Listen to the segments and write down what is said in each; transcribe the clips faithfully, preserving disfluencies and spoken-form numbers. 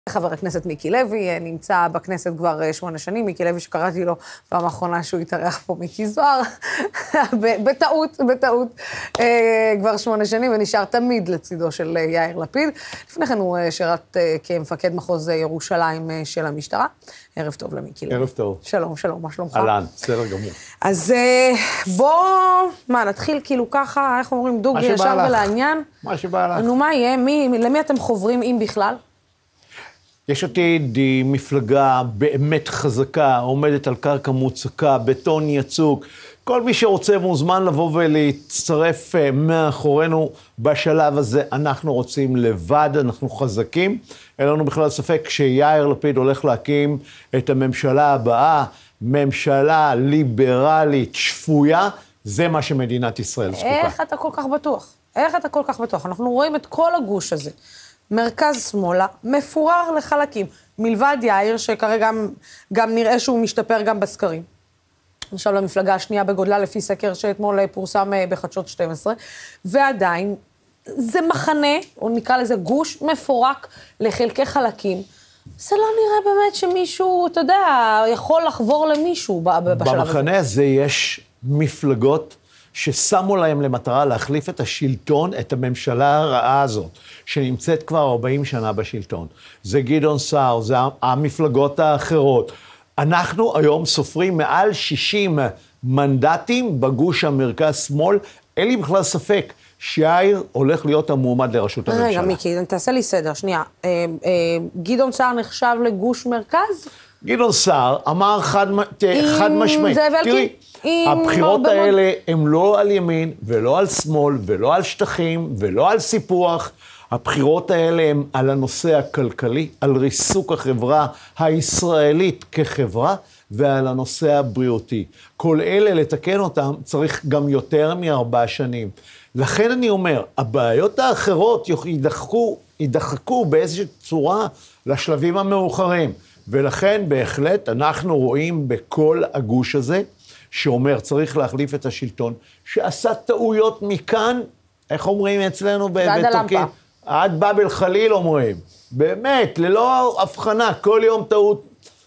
חבר הכנסת מיקי לוי נמצא בכנסת כבר שמונה שנים, מיקי לוי שקראתי לו פעם האחרונה שהוא התארח פה מיקי זוהר, בטעות, בטעות, כבר שמונה שנים ונשאר תמיד לצידו של יאיר לפיד. לפני כן הוא שירת כמפקד מחוז ירושלים של המשטרה. ערב טוב למיקי לוי. ערב טוב. שלום, שלום, מה שלומך? אהלן, בסדר גמור. אז בוא, מה, נתחיל כאילו ככה, איך אומרים, דוגרי ישר ולעניין? מה שבא לך. נו, מה יהיה? מי, למי אתם חוברים, אם בכלל? יש עתיד היא מפלגה באמת חזקה, עומדת על קרקע מוצקה, בטון יצוק. כל מי שרוצה מוזמן לבוא ולהצטרף מאחורינו בשלב הזה. אנחנו רוצים לבד, אנחנו חזקים. אין לנו בכלל ספק שיאיר לפיד הולך להקים את הממשלה הבאה, ממשלה ליברלית, שפויה, זה מה שמדינת ישראל זקוקה. איך אתה כל כך בטוח? איך אתה כל כך בטוח? אנחנו רואים את כל הגוש הזה. מרכז שמאלה, מפורר לחלקים, מלבד יאיר, שכרגע גם, גם נראה שהוא משתפר גם בסקרים. עכשיו למפלגה השנייה בגודלה, לפי סקר שאתמול פורסם בחדשות שתים עשרה, ועדיין, זה מחנה, או נקרא לזה גוש, מפורק לחלקי חלקים. זה לא נראה באמת שמישהו, אתה יודע, יכול לחבור למישהו בשלב הזה. במחנה הזה יש מפלגות, ששמו להם למטרה להחליף את השלטון, את הממשלה הרעה הזאת, שנמצאת כבר ארבעים שנה בשלטון. זה גדעון סער, זה המפלגות האחרות. אנחנו היום סופרים מעל שישים מנדטים בגוש המרכז-שמאל. אין לי בכלל ספק שיאיר הולך להיות המועמד לראשות הממשלה. רגע, מיקי, תעשה לי סדר, שנייה. גדעון סער נחשב לגוש מרכז? גדעון סער אמר חד, חד משמעית. תראי, הבחירות האלה הן לא על ימין, ולא על שמאל, ולא על שטחים, ולא על סיפוח. הבחירות האלה הן על הנושא הכלכלי, על ריסוק החברה הישראלית כחברה, ועל הנושא הבריאותי. כל אלה, לתקן אותם, צריך גם יותר מארבע שנים. לכן אני אומר, הבעיות האחרות יידחקו, יידחקו באיזושהי צורה לשלבים המאוחרים. ולכן בהחלט אנחנו רואים בכל הגוש הזה, שאומר צריך להחליף את השלטון, שעשה טעויות מכאן, איך אומרים אצלנו בטורקיה? עד באבל חליל אומרים. באמת, ללא הבחנה, כל יום טעות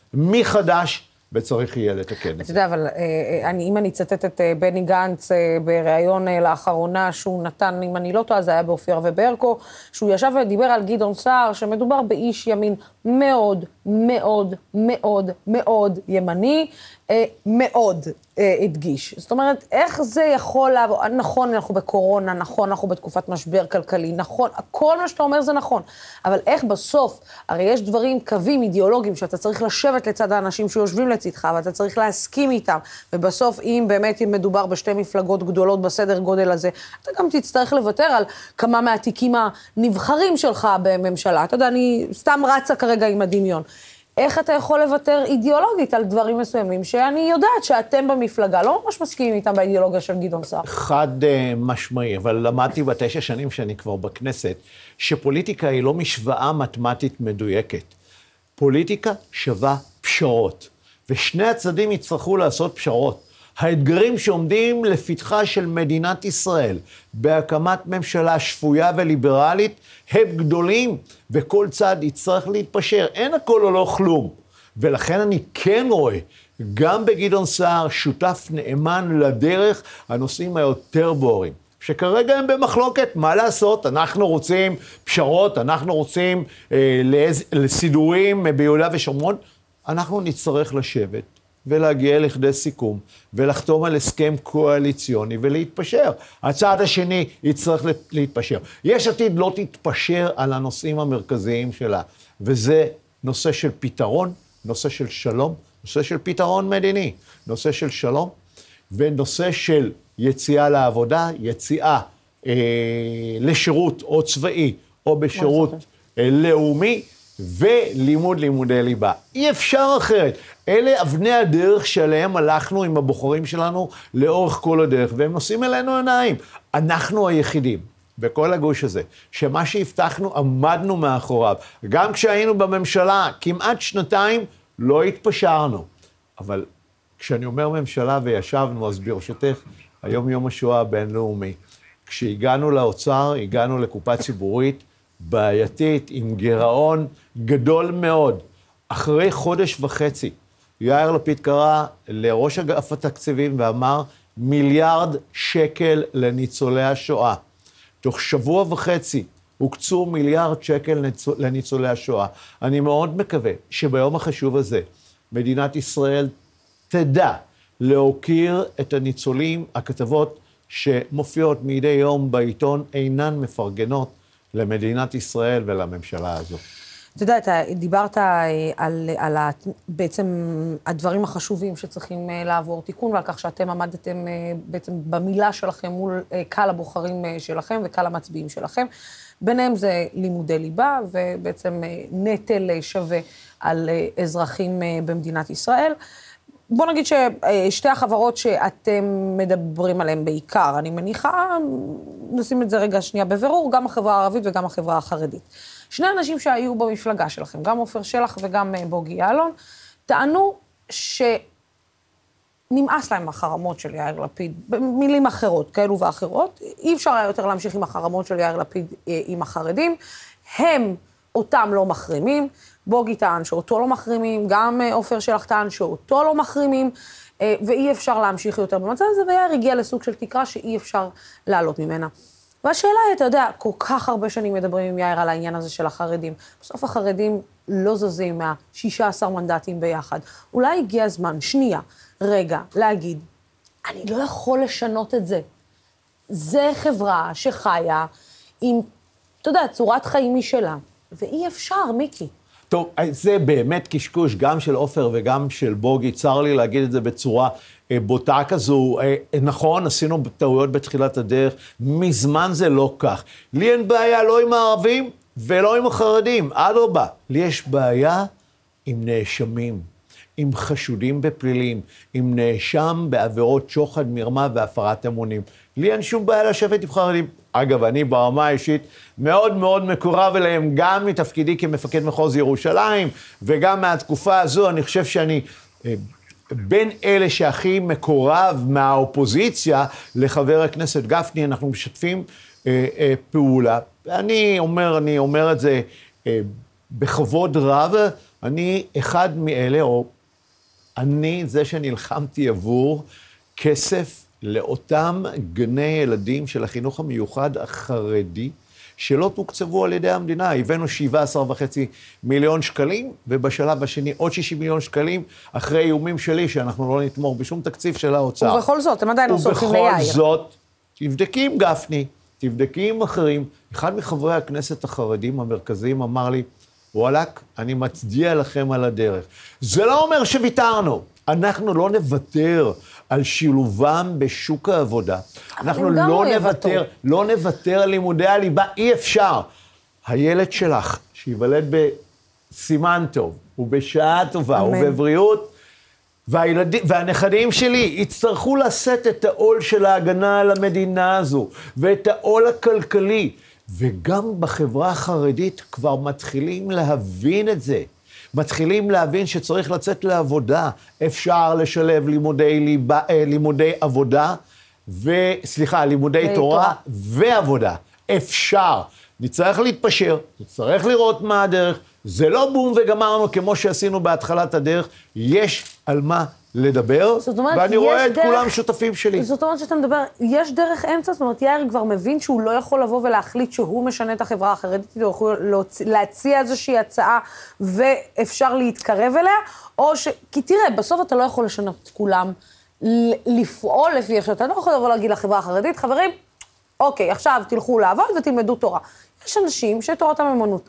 מחדש, וצריך יהיה לתקן את זה. אתה יודע, אבל אני, אם אני אצטט את בני גנץ בריאיון לאחרונה, שהוא נתן, אם אני לא טועה, זה היה באופיר וברקו, שהוא ישב ודיבר על גדעון סער, שמדובר באיש ימין מאוד, מאוד, מאוד, מאוד ימני, מאוד הדגיש. זאת אומרת, איך זה יכול לעבור? נכון, אנחנו בקורונה, נכון, אנחנו בתקופת משבר כלכלי, נכון, כל מה שאתה אומר זה נכון, אבל איך בסוף, הרי יש דברים, קווים אידיאולוגיים, שאתה צריך לשבת לצד האנשים שיושבים לצדך, ואתה צריך להסכים איתם, ובסוף, אם באמת מדובר בשתי מפלגות גדולות בסדר גודל הזה, אתה גם תצטרך לוותר על כמה מהתיקים הנבחרים שלך בממשלה. אתה יודע, אני סתם רצה כרגע עם הדמיון. איך אתה יכול לוותר אידיאולוגית על דברים מסוימים, שאני יודעת שאתם במפלגה לא ממש מסכימים איתם באידיאולוגיה של גדעון סער? חד משמעי, אבל למדתי בתשע שנים שאני כבר בכנסת, שפוליטיקה היא לא משוואה מתמטית מדויקת. פוליטיקה שווה פשרות, ושני הצדדים יצטרכו לעשות פשרות. האתגרים שעומדים לפתחה של מדינת ישראל בהקמת ממשלה שפויה וליברלית הם גדולים, וכל צד יצטרך להתפשר. אין הכל או לא כלום. ולכן אני כן רואה, גם בגדעון סער, שותף נאמן לדרך, הנושאים היותר בוערים, שכרגע הם במחלוקת, מה לעשות? אנחנו רוצים פשרות, אנחנו רוצים אה, לסידורים ביהודה ושומרון, אנחנו נצטרך לשבת. ולהגיע לכדי סיכום, ולחתום על הסכם קואליציוני, ולהתפשר. הצעד השני יצטרך להתפשר. יש עתיד לא תתפשר על הנושאים המרכזיים שלה, וזה נושא של פתרון, נושא של שלום, נושא של פתרון מדיני, נושא של שלום, ונושא של יציאה לעבודה, יציאה אה, לשירות או צבאי, או בשירות אה, לאומי, ולימוד לימודי ליבה. אי אפשר אחרת. אלה אבני הדרך שעליהם הלכנו עם הבוחרים שלנו לאורך כל הדרך, והם נושאים אלינו עיניים. אנחנו היחידים בכל הגוש הזה, שמה שהבטחנו עמדנו מאחוריו. גם כשהיינו בממשלה כמעט שנתיים, לא התפשרנו. אבל כשאני אומר ממשלה וישבנו, אז ברשותך, היום יום השואה הבינלאומי. כשהגענו לאוצר, הגענו לקופה ציבורית, בעייתית, עם גירעון גדול מאוד. אחרי חודש וחצי, יאיר לפיד קרא לראש אגף התקציבים ואמר, מיליארד שקל לניצולי השואה. תוך שבוע וחצי הוקצו מיליארד שקל לניצולי השואה. אני מאוד מקווה שביום החשוב הזה, מדינת ישראל תדע להוקיר את הניצולים. הכתבות שמופיעות מדי יום בעיתון אינן מפרגנות למדינת ישראל ולממשלה הזו. אתה יודע, אתה דיברת על, על ה, בעצם הדברים החשובים שצריכים לעבור תיקון, ועל כך שאתם עמדתם בעצם במילה שלכם מול קהל הבוחרים שלכם וקהל המצביעים שלכם. ביניהם זה לימודי ליבה, ובעצם נטל שווה על אזרחים במדינת ישראל. בוא נגיד ששתי החברות שאתם מדברים עליהן בעיקר, אני מניחה, נשים את זה רגע שנייה בבירור, גם החברה הערבית וגם החברה החרדית. שני אנשים שהיו במפלגה שלכם, גם עופר שלח וגם בוגי יעלון, טענו שנמאס להם החרמות של יאיר לפיד, במילים אחרות, כאלו ואחרות, אי אפשר היה יותר להמשיך עם החרמות של יאיר לפיד עם החרדים, הם אותם לא מחרימים, בוגי טען שאותו לא מחרימים, גם עופר שלח טען שאותו לא מחרימים, ואי אפשר להמשיך יותר במצב הזה, ויאיר הגיע לסוג של תקרה שאי אפשר לעלות ממנה. והשאלה היא, אתה יודע, כל כך הרבה שנים מדברים עם יאיר על העניין הזה של החרדים. בסוף החרדים לא זזים מה-שישה עשר מנדטים ביחד. אולי הגיע הזמן, שנייה, רגע, להגיד, אני לא יכול לשנות את זה. זה חברה שחיה עם, אתה יודע, צורת חיים משלה, ואי אפשר, מיקי. טוב, זה באמת קשקוש, גם של עופר וגם של בוגי, צר לי להגיד את זה בצורה בוטה כזו. נכון, עשינו טעויות בתחילת הדרך, מזמן זה לא כך. לי אין בעיה לא עם הערבים ולא עם החרדים, אדרבה. לי יש בעיה עם נאשמים, עם חשודים בפלילים, עם נאשם בעבירות שוחד, מרמה והפרת אמונים. לי אין שום בעיה לשבת עם חרדים. אגב, אני ברמה האישית מאוד מאוד מקורב אליהם, גם מתפקידי כמפקד מחוז ירושלים, וגם מהתקופה הזו, אני חושב שאני בין אלה שהכי מקורב מהאופוזיציה לחבר הכנסת גפני, אנחנו משתפים אה, אה, פעולה. אני אומר, אני אומר את זה אה, בכבוד רב, אני אחד מאלה, או אני זה שנלחמתי עבור כסף לאותם גני ילדים של החינוך המיוחד החרדי, שלא תוקצבו על ידי המדינה. הבאנו שבעה עשר וחצי מיליון שקלים, ובשלב השני עוד שישים מיליון שקלים, אחרי איומים שלי, שאנחנו לא נתמוך בשום תקציב של האוצר. ובכל זאת, הם עדיין לא סולחים ליאיר. ובכל זאת, תבדקי עם גפני, תבדקי עם אחרים. אחד מחברי הכנסת החרדים המרכזיים אמר לי, וואלק, אני מצדיע לכם על הדרך. זה לא אומר שוויתרנו. אנחנו לא נוותר על שילובם בשוק העבודה. אנחנו לא נוותר, לא נוותר על לימודי הליבה, אי אפשר. הילד שלך, שיוולד בסימן טוב, ובשעה טובה, ובבריאות, והילדים, והנכדים שלי יצטרכו לשאת את העול של ההגנה על המדינה הזו, ואת העול הכלכלי, וגם בחברה החרדית כבר מתחילים להבין את זה. מתחילים להבין שצריך לצאת לעבודה, אפשר לשלב לימודי ליבה, לימודי עבודה, וסליחה, לימודי תורה ועבודה. אפשר. נצטרך להתפשר, נצטרך לראות מה הדרך, זה לא בום וגמרנו כמו שעשינו בהתחלת הדרך, יש על מה לדבר, אומרת, ואני רואה את דרך, כולם שותפים שלי. זאת אומרת שאתה מדבר, יש דרך אמצע, זאת אומרת, יאיר כבר מבין שהוא לא יכול לבוא ולהחליט שהוא משנה את החברה החרדית, הוא יכול להציע איזושהי הצעה ואפשר להתקרב אליה, או ש... כי תראה, בסוף אתה לא יכול לשנות את כולם, לפעול לפי איך שאתה לא יכול לבוא להגיד לחברה החרדית, חברים, אוקיי, עכשיו תלכו לעבוד ותלמדו תורה. יש אנשים שתורתם אמונות,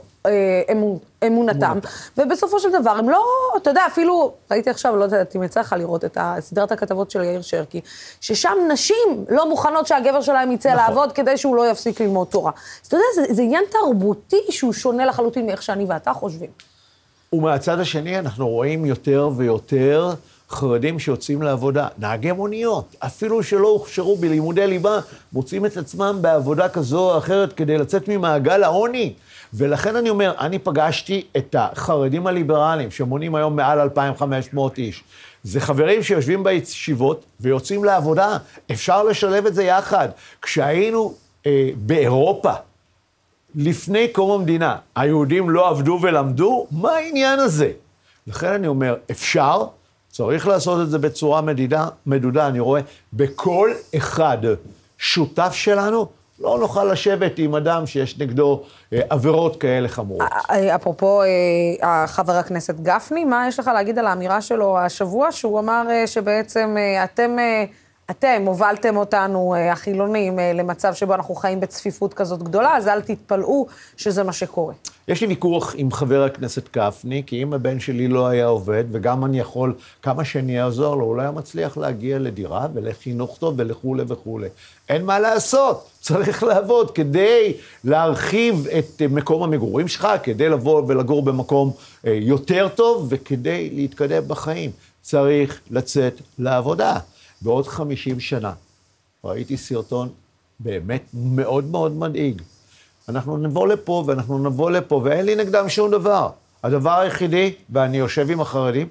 אמונ, אמונתם, ובסופו של דבר הם לא, אתה יודע, אפילו, ראיתי עכשיו, לא יודעת אם יצא לך לראות את סדרת הכתבות של יאיר שרקי, ששם נשים לא מוכנות שהגבר שלהם יצא נכון. לעבוד כדי שהוא לא יפסיק ללמוד תורה. אז אתה יודע, זה, זה עניין תרבותי שהוא שונה לחלוטין מאיך שאני ואתה חושבים. ומהצד השני אנחנו רואים יותר ויותר חרדים שיוצאים לעבודה, נהגי מוניות, אפילו שלא הוכשרו בלימודי ליבה, מוצאים את עצמם בעבודה כזו או אחרת כדי לצאת ממעגל העוני. ולכן אני אומר, אני פגשתי את החרדים הליברליים, שמונים היום מעל אלפיים וחמש מאות איש. זה חברים שיושבים בישיבות ויוצאים לעבודה, אפשר לשלב את זה יחד. כשהיינו אה, באירופה, לפני קום המדינה, היהודים לא עבדו ולמדו? מה העניין הזה? לכן אני אומר, אפשר, צריך לעשות את זה בצורה מדידה, מדודה, אני רואה, בכל אחד שותף שלנו, לא נוכל לשבת עם אדם שיש נגדו אה, עבירות כאלה חמורות. אפרופו אה, חבר הכנסת גפני, מה יש לך להגיד על האמירה שלו השבוע, שהוא אמר אה, שבעצם אה, אתם, אה, אתם הובלתם אותנו, אה, החילונים, אה, למצב שבו אנחנו חיים בצפיפות כזאת גדולה, אז אל תתפלאו שזה מה שקורה. יש לי ויכוח עם חבר הכנסת גפני, כי אם הבן שלי לא היה עובד, וגם אני יכול, כמה שאני אעזור לו, אולי היה מצליח להגיע לדירה ולחינוך טוב ולכו' וכו'. אין מה לעשות, צריך לעבוד כדי להרחיב את מקום המגורים שלך, כדי לבוא ולגור במקום יותר טוב, וכדי להתקדם בחיים. צריך לצאת לעבודה. בעוד חמישים שנה, ראיתי סרטון באמת מאוד מאוד מדאיג. אנחנו נבוא לפה ואנחנו נבוא לפה, ואין לי נגדם שום דבר. הדבר היחידי, ואני יושב עם החרדים,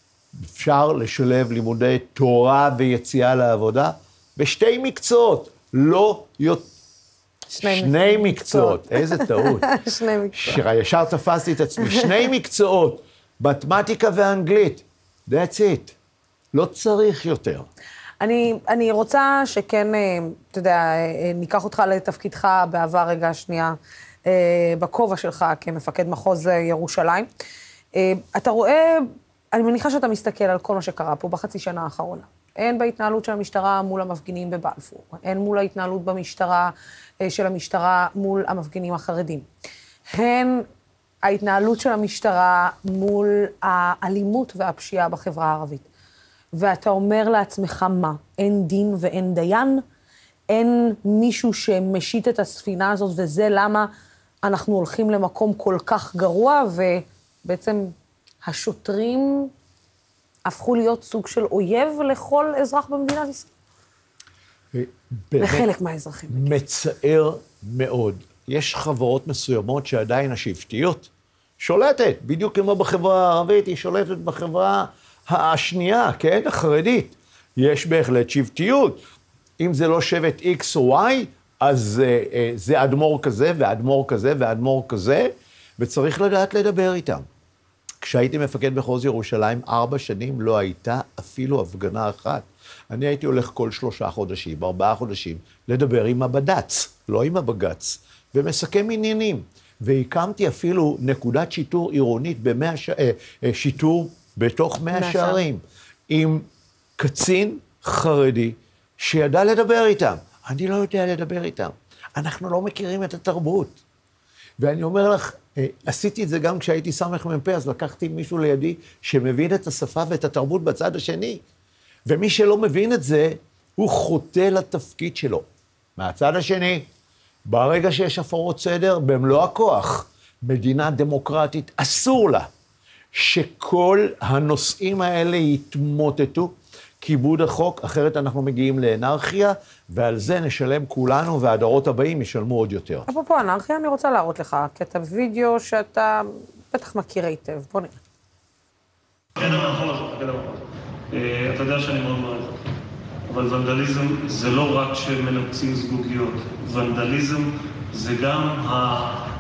אפשר לשלב לימודי תורה ויציאה לעבודה, בשתי מקצועות, לא יותר. שני, שני מקצועות, איזה טעות. שני מקצועות. שישר תפסתי את עצמי, שני מקצועות, מתמטיקה ואנגלית, that's it. לא צריך יותר. אני, אני רוצה שכן, אתה יודע, ניקח אותך לתפקידך בעבר רגע שנייה, בכובע שלך כמפקד מחוז ירושלים. אתה רואה, אני מניחה שאתה מסתכל על כל מה שקרה פה בחצי שנה האחרונה. הן בהתנהלות של המשטרה מול המפגינים בבלפור, הן מול ההתנהלות במשטרה, של המשטרה מול המפגינים החרדים. הן ההתנהלות של המשטרה מול האלימות והפשיעה בחברה הערבית. ואתה אומר לעצמך מה? אין דין ואין דיין? אין מישהו שמשית את הספינה הזאת, וזה למה אנחנו הולכים למקום כל כך גרוע, ובעצם השוטרים הפכו להיות סוג של אויב לכל אזרח במדינת ישראל. לחלק מהאזרחים. מצער מאוד. יש חברות מסוימות שעדיין השבטיות שולטת, בדיוק כמו בחברה הערבית, היא שולטת בחברה השנייה, כן, החרדית. יש בהחלט שבטיות. אם זה לא שבט X או Y, אז uh, uh, זה אדמו"ר כזה ואדמו"ר כזה ואדמו"ר כזה, וצריך לדעת לדבר איתם. כשהייתי מפקד מחוז ירושלים, ארבע שנים לא הייתה אפילו הפגנה אחת. אני הייתי הולך כל שלושה חודשים, ארבעה חודשים, לדבר עם הבד"ץ, לא עם הבג"ץ, ומסכם עניינים. והקמתי אפילו נקודת שיטור עירונית במאה ש... שיטור בתוך מאה שערים, עם קצין חרדי שידע לדבר איתם. אני לא יודע לדבר איתם. אנחנו לא מכירים את התרבות. ואני אומר לך, עשיתי את זה גם כשהייתי סמ"ך מ"פ, אז לקחתי מישהו לידי שמבין את השפה ואת התרבות בצד השני. ומי שלא מבין את זה, הוא חוטא לתפקיד שלו. מהצד השני, ברגע שיש הפרות סדר, במלוא הכוח, מדינה דמוקרטית אסור לה שכל הנושאים האלה יתמוטטו, כיבוד החוק, אחרת אנחנו מגיעים לאנרכיה, ועל זה נשלם כולנו, והדורות הבאים ישלמו עוד יותר. אפרופו אנרכיה, אני רוצה להראות לך קטע וידאו שאתה בטח מכיר היטב. בוא נראה. כן, נכון, כן, נכון. אתה יודע שאני מאוד מעריך. אבל ונדליזם זה לא רק שמנפצים זגוגיות. ונדליזם זה גם ה...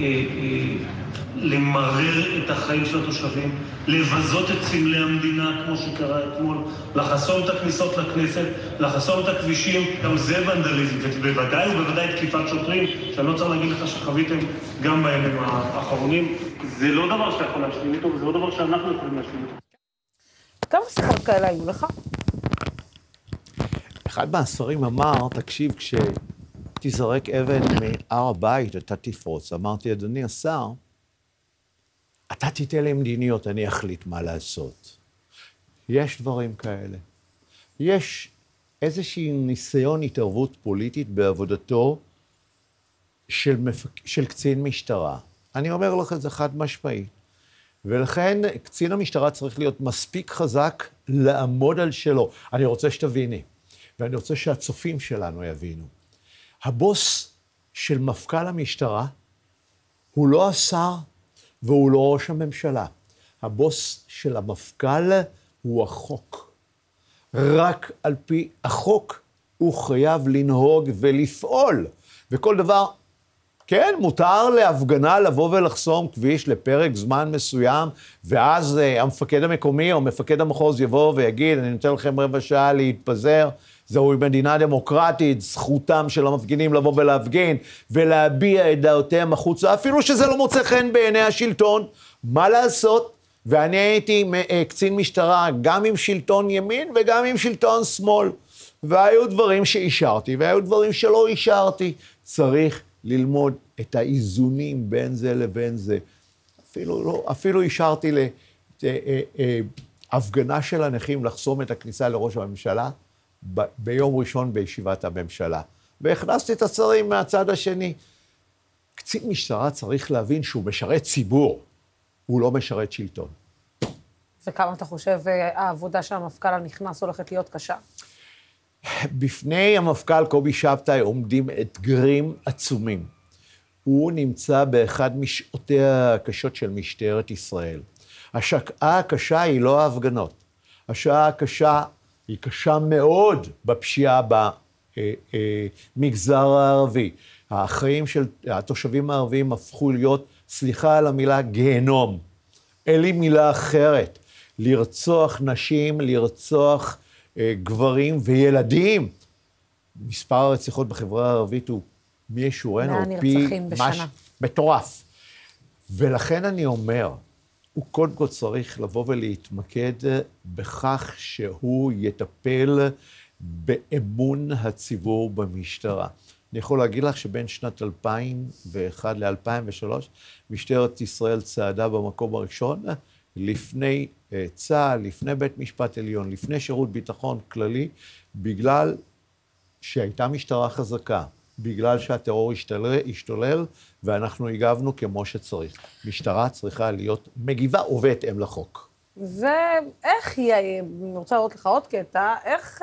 למרר את החיים של התושבים, לבזות את סמלי המדינה, כמו שקרה אתמול, לחסום את הכניסות לכנסת, לחסום את הכבישים, גם זה ונדליזם, ובוודאי ובוודאי תקיפת שוטרים, שאני לא צריך להגיד לך שחוויתם גם בימים האחרונים. זה לא דבר שאתה יכול להשלים איתו, וזה לא דבר שאנחנו יכולים להשלים איתו. כמה שיחות כאלה היו לך? אחד מהספרים אמר, תקשיב, כשתזרק אבן מהר הבית, אתה תפרוץ. אמרתי, אדוני השר, אתה תיתן לי מדיניות, אני אחליט מה לעשות. יש דברים כאלה. יש איזושהי ניסיון התערבות פוליטית בעבודתו של, מפק... של קצין משטרה. אני אומר לך את זה חד משמעי. ולכן קצין המשטרה צריך להיות מספיק חזק לעמוד על שלו. אני רוצה שתביני, ואני רוצה שהצופים שלנו יבינו. הבוס של מפכ"ל המשטרה הוא לא השר, והוא לא ראש הממשלה. הבוס של המפכ"ל הוא החוק. רק על פי החוק הוא חייב לנהוג ולפעול. וכל דבר כן, מותר להפגנה לבוא ולחסום כביש לפרק זמן מסוים, ואז uh, המפקד המקומי או מפקד המחוז יבוא ויגיד, אני נותן לכם רבע שעה להתפזר, זהו מדינה דמוקרטית, זכותם של המפגינים לבוא ולהפגין, ולהביע את דעותיהם החוצה, אפילו שזה לא מוצא חן בעיני השלטון, מה לעשות? ואני הייתי קצין משטרה גם עם שלטון ימין וגם עם שלטון שמאל, והיו דברים שאישרתי, והיו דברים שלא אישרתי, צריך ללמוד את האיזונים בין זה לבין זה. אפילו, לא, אפילו אישרתי להפגנה של הנכים לחסום את הכניסה לראש הממשלה, ב, ביום ראשון בישיבת הממשלה. והכנסתי את השרים מהצד השני. קצין משטרה צריך להבין שהוא משרת ציבור, הוא לא משרת שלטון. וכמה אתה חושב העבודה של המפכ"ל הנכנס הולכת להיות קשה? בפני המפכ"ל קובי שבתאי עומדים אתגרים עצומים. הוא נמצא באחד משעותיה הקשות של משטרת ישראל. השעה הקשה היא לא ההפגנות. השעה הקשה היא קשה מאוד בפשיעה במגזר הערבי. החיים של התושבים הערביים הפכו להיות, סליחה על המילה, גיהנום. אין לי מילה אחרת. לרצוח נשים, לרצוח גברים וילדים. מספר הרציחות בחברה הערבית הוא מי ישורנו, פי מש... מטורף. ולכן אני אומר, הוא קודם כל צריך לבוא ולהתמקד בכך שהוא יטפל באמון הציבור במשטרה. אני יכול להגיד לך שבין שנת אלפיים ואחת ל-אלפיים ושלוש, משטרת ישראל צעדה במקום הראשון, לפני צה"ל, לפני בית משפט עליון, לפני שירות ביטחון כללי, בגלל שהייתה משטרה חזקה, בגלל שהטרור השתולל, השתולל, ואנחנו הגבנו כמו שצריך. משטרה צריכה להיות מגיבה ובהתאם לחוק. ואיך היא, אני רוצה לראות לך עוד קטע, איך,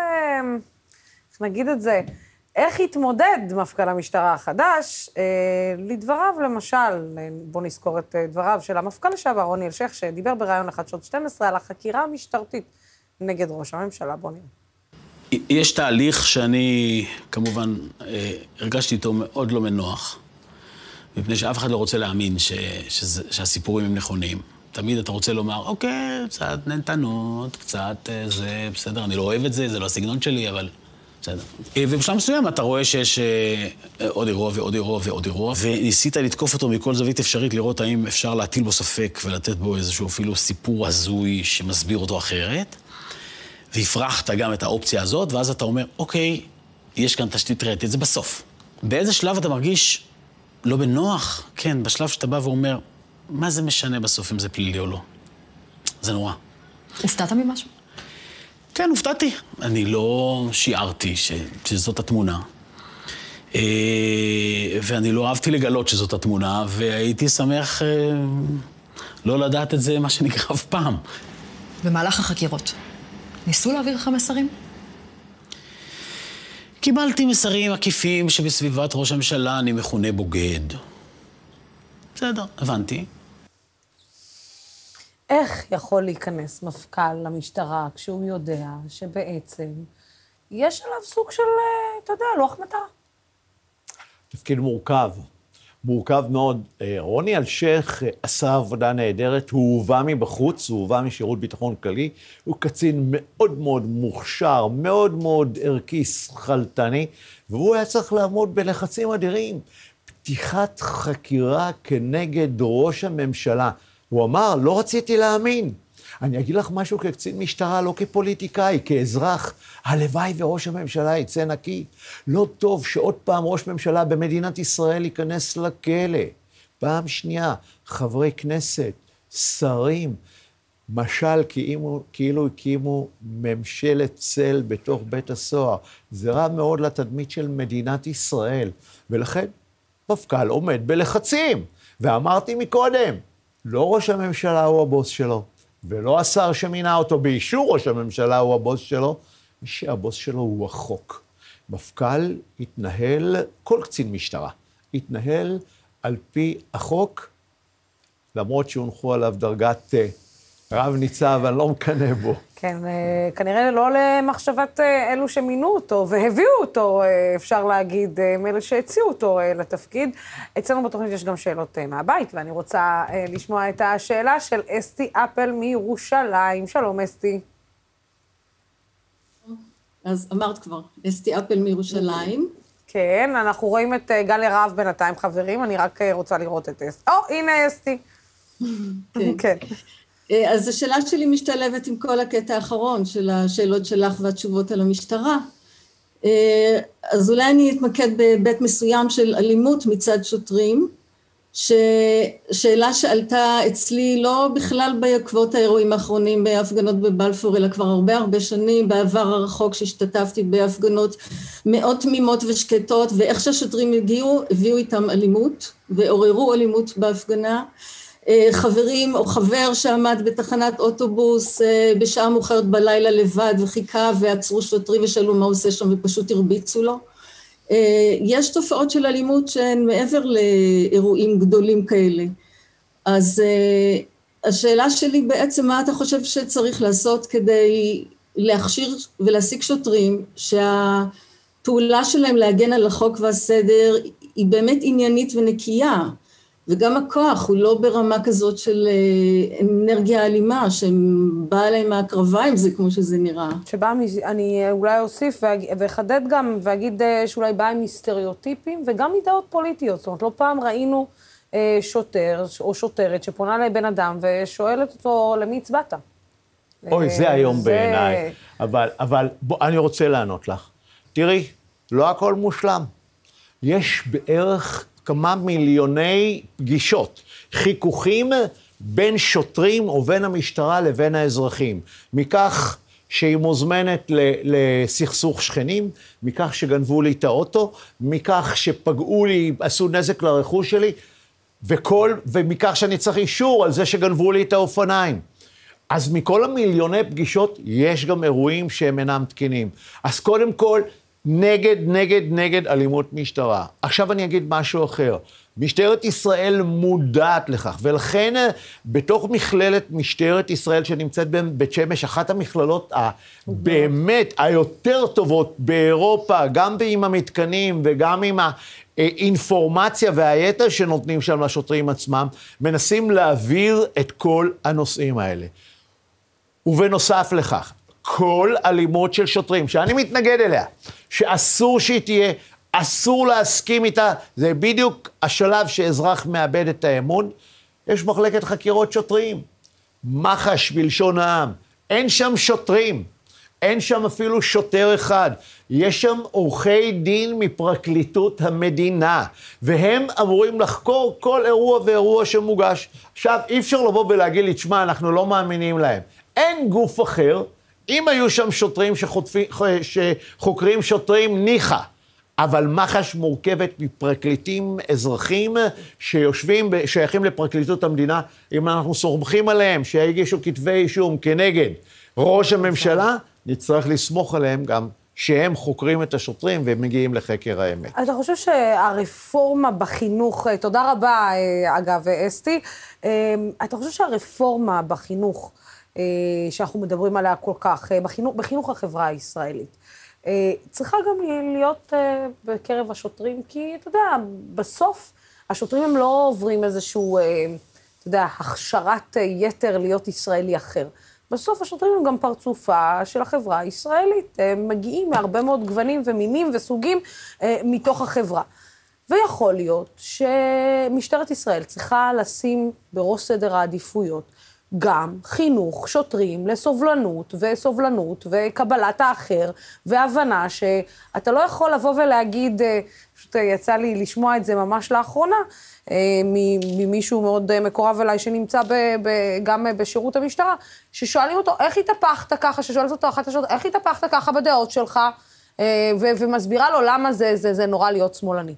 איך נגיד את זה, איך התמודד מפכ"ל המשטרה החדש, אה, לדבריו למשל, בוא נזכור את דבריו של המפכ"ל לשעבר, רוני אלשיך, שדיבר בראיון לחדשות שתים עשרה על החקירה המשטרתית נגד ראש הממשלה, בוא נראה. יש תהליך שאני כמובן אה, הרגשתי איתו מאוד לא מנוח, מפני שאף אחד לא רוצה להאמין ש, שזה, שהסיפורים הם נכונים. תמיד אתה רוצה לומר, אוקיי, קצת נתנות, קצת זה, בסדר, אני לא אוהב את זה, זה לא הסגנון שלי, אבל... בסדר. ובשלב מסוים אתה רואה שיש עוד אירוע ועוד אירוע ועוד אירוע, וניסית לתקוף אותו מכל זווית אפשרית, לראות האם אפשר להטיל בו ספק ולתת בו איזשהו אפילו סיפור הזוי שמסביר אותו אחרת, והפרחת גם את האופציה הזאת, ואז אתה אומר, אוקיי, יש כאן תשתית ראייתית, זה בסוף. באיזה שלב אתה מרגיש לא בנוח? כן, בשלב שאתה בא ואומר, מה זה משנה בסוף אם זה פלילי או לא? זה נורא. הופתעת ממשהו? כן, הופתעתי. אני לא שיערתי ש... שזאת התמונה. ואני לא אהבתי לגלות שזאת התמונה, והייתי שמח לא לדעת את זה, מה שנקרא אף פעם. במהלך החקירות, ניסו להעביר לך מסרים? קיבלתי מסרים עקיפים שבסביבת ראש הממשלה אני מכונה בוגד. בסדר, הבנתי. איך יכול להיכנס מפכ"ל למשטרה כשהוא יודע שבעצם יש עליו סוג של, אתה יודע, לוח מטרה? תפקיד מורכב, מורכב מאוד. רוני אלשיך עשה עבודה נהדרת, הוא הובא מבחוץ, הוא הובא משירות ביטחון כללי, הוא קצין מאוד מאוד מוכשר, מאוד מאוד ערכי, שכלתני, והוא היה צריך לעמוד בלחצים אדירים. פתיחת חקירה כנגד ראש הממשלה. הוא אמר, לא רציתי להאמין. אני אגיד לך משהו כקצין משטרה, לא כפוליטיקאי, כאזרח. הלוואי וראש הממשלה יצא נקי. לא טוב שעוד פעם ראש ממשלה במדינת ישראל ייכנס לכלא. פעם שנייה, חברי כנסת, שרים, משל כאילו, כאילו הקימו ממשלת צל בתוך בית הסוהר. זה רע מאוד לתדמית של מדינת ישראל. ולכן, מפכ"ל עומד בלחצים. ואמרתי מקודם, לא ראש הממשלה הוא הבוס שלו, ולא השר שמינה אותו באישור ראש הממשלה הוא הבוס שלו, מי שהבוס שלו הוא החוק. מפכ"ל התנהל, כל קצין משטרה, התנהל על פי החוק, למרות שהונחו עליו דרגת רב ניצב, אני לא מקנא בו. כן, כנראה לא למחשבת אלו שמינו אותו והביאו אותו, אפשר להגיד, מאלה שהציעו אותו לתפקיד. אצלנו בתוכנית יש גם שאלות מהבית, ואני רוצה לשמוע את השאלה של אסתי אפל מירושלים. שלום, אסתי. אז אמרת כבר, אסתי אפל מירושלים. כן, אנחנו רואים את גל ירהב בינתיים, חברים, אני רק רוצה לראות את אסתי. או, הנה אסתי. כן. כן. אז השאלה שלי משתלבת עם כל הקטע האחרון של השאלות שלך והתשובות על המשטרה. אז אולי אני אתמקד בבית מסוים של אלימות מצד שוטרים, ששאלה שעלתה אצלי לא בכלל בעקבות האירועים האחרונים בהפגנות בבלפור, אלא כבר הרבה הרבה שנים בעבר הרחוק שהשתתפתי בהפגנות מאוד תמימות ושקטות, ואיך שהשוטרים הגיעו, הביאו איתם אלימות ועוררו אלימות בהפגנה. חברים או חבר שעמד בתחנת אוטובוס בשעה מאוחרת בלילה לבד וחיכה ועצרו שוטרים ושאלו מה הוא עושה שם ופשוט הרביצו לו. יש תופעות של אלימות שהן מעבר לאירועים גדולים כאלה. אז השאלה שלי בעצם מה אתה חושב שצריך לעשות כדי להכשיר ולהשיג שוטרים שהפעולה שלהם להגן על החוק והסדר היא באמת עניינית ונקייה. וגם הכוח הוא לא ברמה כזאת של אנרגיה אלימה, שבאה להם מהקרבה עם זה, כמו שזה נראה. שבאה, אני אולי אוסיף ואחדד גם, ואגיד שאולי באה מסטריאוטיפים, וגם מדעות פוליטיות. זאת אומרת, לא פעם ראינו שוטר או שוטרת שפונה לבן אדם, ושואלת אותו למי הצבעת. אוי, זה היום זה... בעיניי. אבל, אבל בוא, אני רוצה לענות לך. תראי, לא הכל מושלם. יש בערך כמה מיליוני פגישות, חיכוכים בין שוטרים ובין המשטרה לבין האזרחים. מכך שהיא מוזמנת לסכסוך שכנים, מכך שגנבו לי את האוטו, מכך שפגעו לי, עשו נזק לרכוש שלי, וכל, ומכך שאני צריך אישור על זה שגנבו לי את האופניים. אז מכל המיליוני פגישות יש גם אירועים שהם אינם תקינים. אז קודם כל, נגד, נגד, נגד אלימות משטרה. עכשיו אני אגיד משהו אחר. משטרת ישראל מודעת לכך, ולכן בתוך מכללת משטרת ישראל שנמצאת בבית שמש, אחת המכללות הבאמת היותר טובות באירופה, גם עם המתקנים וגם עם האינפורמציה והיתר שנותנים שם לשוטרים עצמם, מנסים להעביר את כל הנושאים האלה. ובנוסף לכך, כל אלימות של שוטרים, שאני מתנגד אליה, שאסור שהיא תהיה, אסור להסכים איתה, זה בדיוק השלב שאזרח מאבד את האמון. יש מחלקת חקירות שוטרים, מח"ש בלשון העם, אין שם שוטרים, אין שם אפילו שוטר אחד, יש שם עורכי דין מפרקליטות המדינה, והם אמורים לחקור כל אירוע ואירוע שמוגש. עכשיו, אי אפשר לבוא ולהגיד לי, תשמע, אנחנו לא מאמינים להם. אין גוף אחר, אם היו שם שוטרים שחוטפים, שחוקרים שוטרים, ניחא. אבל מח"ש מורכבת מפרקליטים אזרחים שיושבים, שייכים לפרקליטות המדינה, אם אנחנו סומכים עליהם שיגישו כתבי אישום כנגד ראש הממשלה, נצטרך לסמוך עליהם גם שהם חוקרים את השוטרים ומגיעים לחקר האמת. אתה חושב שהרפורמה בחינוך, תודה רבה אגב אסתי, אתה חושב שהרפורמה בחינוך, שאנחנו מדברים עליה כל כך, בחינוך, בחינוך החברה הישראלית, צריכה גם להיות בקרב השוטרים, כי אתה יודע, בסוף השוטרים הם לא עוברים איזשהו, אתה יודע, הכשרת יתר להיות ישראלי אחר. בסוף השוטרים הם גם פרצופה של החברה הישראלית, הם מגיעים מהרבה מאוד גוונים ומינים וסוגים מתוך החברה. ויכול להיות שמשטרת ישראל צריכה לשים בראש סדר העדיפויות, גם חינוך שוטרים לסובלנות וסובלנות וקבלת האחר והבנה שאתה לא יכול לבוא ולהגיד, פשוט יצא לי לשמוע את זה ממש לאחרונה, ממישהו מאוד מקורב אליי שנמצא ב, ב, גם בשירות המשטרה, ששואלים אותו, איך התהפכת ככה, ששואלת אותו אחת השאלות, איך התהפכת ככה בדעות שלך, ו, ומסבירה לו למה זה, זה, זה נורא להיות שמאלני.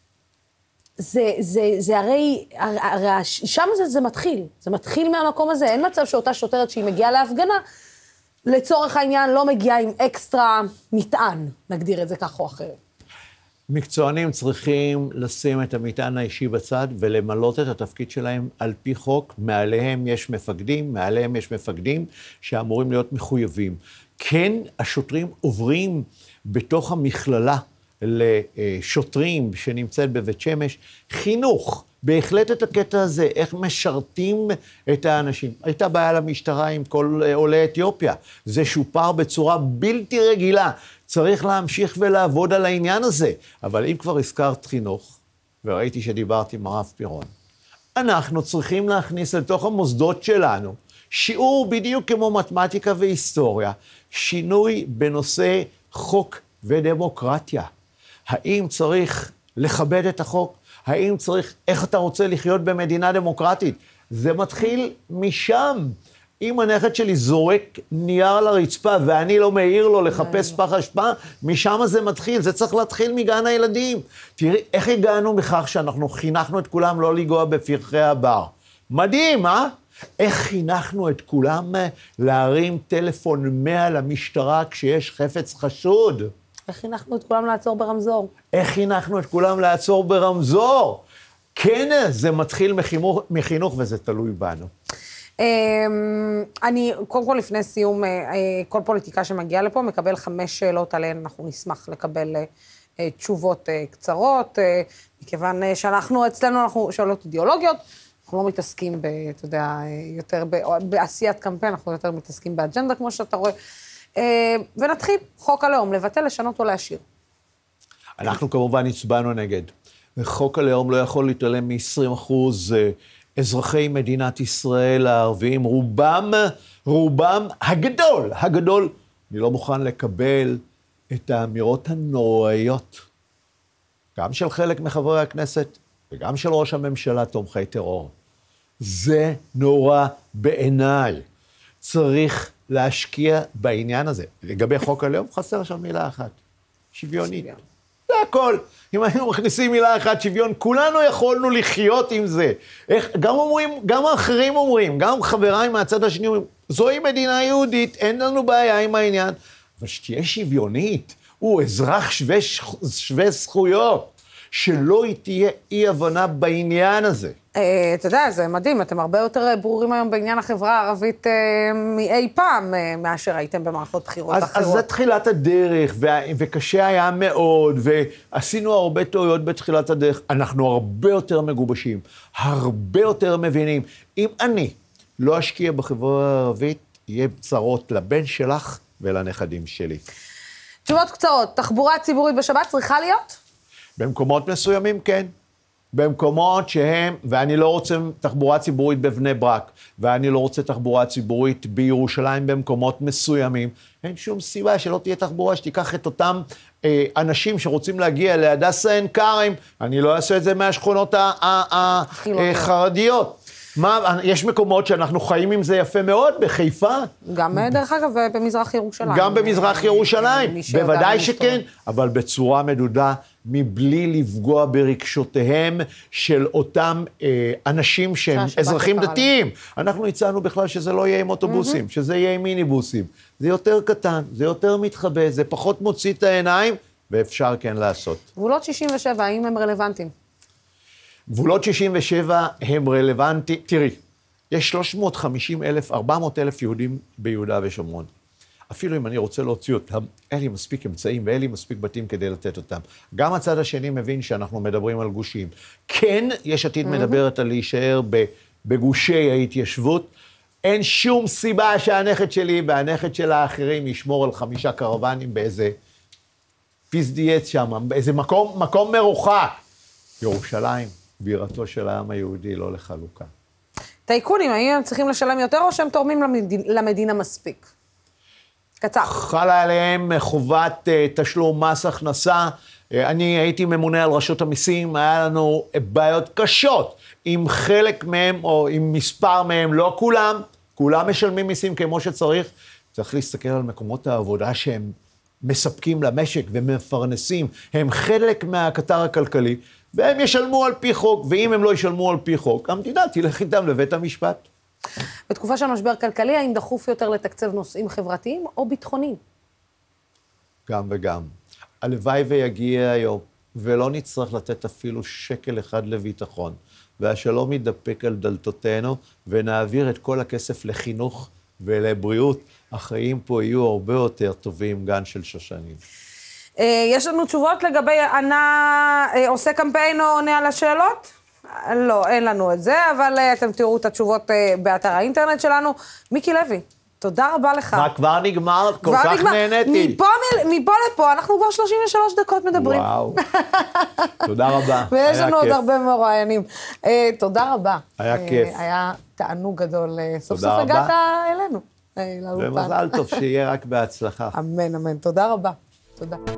זה, זה, זה הרי, הרי שם זה, זה מתחיל, זה מתחיל מהמקום הזה, אין מצב שאותה שוטרת שהיא מגיעה להפגנה, לצורך העניין לא מגיעה עם אקסטרה מטען, נגדיר את זה כך או אחרת. מקצוענים צריכים לשים את המטען האישי בצד ולמלות את התפקיד שלהם על פי חוק. מעליהם יש מפקדים, מעליהם יש מפקדים שאמורים להיות מחויבים. כן, השוטרים עוברים בתוך המכללה לשוטרים שנמצאת בבית שמש, חינוך, בהחלט את הקטע הזה, איך משרתים את האנשים. הייתה בעיה למשטרה עם כל עולי אתיופיה, זה שופר בצורה בלתי רגילה, צריך להמשיך ולעבוד על העניין הזה. אבל אם כבר הזכרת חינוך, וראיתי שדיברתי עם הרב פירון, אנחנו צריכים להכניס לתוך המוסדות שלנו, שיעור בדיוק כמו מתמטיקה והיסטוריה, שינוי בנושא חוק ודמוקרטיה. האם צריך לכבד את החוק? האם צריך, איך אתה רוצה לחיות במדינה דמוקרטית? זה מתחיל משם. אם הנכד שלי זורק נייר על הרצפה, ואני לא מעיר לו לחפש פח אשפה, משם זה מתחיל, זה צריך להתחיל מגן הילדים. תראי, איך הגענו בכך שאנחנו חינכנו את כולם לא לגוע בפרחי הבר? מדהים, אה? איך חינכנו את כולם להרים טלפון מאה למשטרה כשיש חפץ חשוד? איך חינכנו את כולם לעצור ברמזור? איך חינכנו את כולם לעצור ברמזור? כן, זה מתחיל מחינוך, מחינוך וזה תלוי בנו. אני, קודם כל לפני סיום, כל פוליטיקה שמגיעה לפה מקבל חמש שאלות עליהן, אנחנו נשמח לקבל תשובות קצרות, מכיוון שאנחנו, אצלנו אנחנו שאלות אידיאולוגיות, אנחנו לא מתעסקים, ב, אתה יודע, יותר בעשיית קמפיין, אנחנו יותר מתעסקים באג'נדה, כמו שאתה רואה. ונתחיל, חוק הלאום, לבטל, לשנות או להשאיר. אנחנו כמובן הצבענו נגד. חוק הלאום לא יכול להתעלם מ-עשרים אחוז אזרחי מדינת ישראל הערביים, רובם, רובם הגדול, הגדול. אני לא מוכן לקבל את האמירות הנוראיות, גם של חלק מחברי הכנסת, וגם של ראש הממשלה תומכי טרור. זה נורא בעיניי. צריך להשקיע בעניין הזה. לגבי חוק הלאום, חסר שם מילה אחת. שוויונית. שוויון. זה הכל. אם היינו מכניסים מילה אחת, שוויון, כולנו יכולנו לחיות עם זה. איך, גם אומרים, גם האחרים אומרים, גם חבריי מהצד השני אומרים, זוהי מדינה יהודית, אין לנו בעיה עם העניין, אבל שתהיה שוויונית, הוא אזרח שווה, שווה זכויות. שלא תהיה אי הבנה בעניין הזה. אתה יודע, זה מדהים, אתם הרבה יותר ברורים היום בעניין החברה הערבית מאי פעם, מאשר הייתם במערכות בחירות אחרות. אז זה תחילת הדרך, וקשה היה מאוד, ועשינו הרבה טעויות בתחילת הדרך. אנחנו הרבה יותר מגובשים, הרבה יותר מבינים. אם אני לא אשקיע בחברה הערבית, יהיה צרות לבן שלך ולנכדים שלי. תשובות קצרות, תחבורה ציבורית בשבת צריכה להיות? במקומות מסוימים, כן. במקומות שהם, ואני לא רוצה תחבורה ציבורית בבני ברק, ואני לא רוצה תחבורה ציבורית בירושלים במקומות מסוימים, אין שום סיבה שלא תהיה תחבורה, שתיקח את אותם אה, אנשים שרוצים להגיע להדסה עין כרם, אני לא אעשה את זה מהשכונות החרדיות. מה, יש מקומות שאנחנו חיים עם זה יפה מאוד, בחיפה. גם דרך אגב במזרח ירושלים. גם במזרח ירושלים, בוודאי שכן, אבל בצורה מדודה, מבלי לפגוע ברגשותיהם של אותם אה, אנשים שהם אזרחים דתיים. אנחנו הצענו בכלל שזה לא יהיה עם אוטובוסים, mm-hmm. שזה יהיה עם מיניבוסים. זה יותר קטן, זה יותר מתחבא, זה פחות מוציא את העיניים, ואפשר כן לעשות. גבולות שישים ושבע, האם הם רלוונטיים? גבולות שישים ושבע הם רלוונטיים. תראי, יש שלוש מאות וחמישים אלף, ארבע מאות אלף יהודים ביהודה ושומרון. אפילו אם אני רוצה להוציא אותם, אין לי מספיק אמצעים ואין לי מספיק בתים כדי לתת אותם. גם הצד השני מבין שאנחנו מדברים על גושים. כן, יש עתיד mm-hmm. מדברת על להישאר בגושי ההתיישבות. אין שום סיבה שהנכד שלי והנכד של האחרים ישמור על חמישה קרוונים באיזה פיסדיאט שם, באיזה מקום, מקום מרוחק. ירושלים, בירתו של העם היהודי, לא לחלוקה. טייקונים, האם הם צריכים לשלם יותר או שהם תורמים למדינה, למדינה מספיק? קצר. חלה עליהם חובת uh, תשלום מס הכנסה. Uh, אני הייתי ממונה על רשות המיסים, היה לנו בעיות קשות עם חלק מהם או עם מספר מהם, לא כולם, כולם משלמים מיסים כמו שצריך. צריך להסתכל על מקומות העבודה שהם מספקים למשק ומפרנסים, הם חלק מהקטר הכלכלי, והם ישלמו על פי חוק, ואם הם לא ישלמו על פי חוק, המדינה תלך איתם לבית המשפט. בתקופה של משבר כלכלי, האם דחוף יותר לתקצב נושאים חברתיים או ביטחוניים? גם וגם. הלוואי ויגיע היום, ולא נצטרך לתת אפילו שקל אחד לביטחון. והשלום ידפק על דלתותינו, ונעביר את כל הכסף לחינוך ולבריאות. החיים פה יהיו הרבה יותר טובים, גן של שושנים. יש לנו תשובות לגבי ענה, עושה קמפיין או עונה על השאלות? לא, אין לנו את זה, אבל אתם תראו את התשובות באתר האינטרנט שלנו. מיקי לוי, תודה רבה לך. מה, כבר נגמר? כל כך נהניתי. מפה, מפה לפה, אנחנו כבר שלושים ושלוש דקות מדברים. וואו. תודה רבה. ויש לנו עוד הרבה מרואיינים. תודה רבה. היה כיף. היה תענוג גדול. סוף סוף הגעת אלינו. ומזל טוב שיהיה רק בהצלחה. אמן, אמן. תודה רבה. תודה.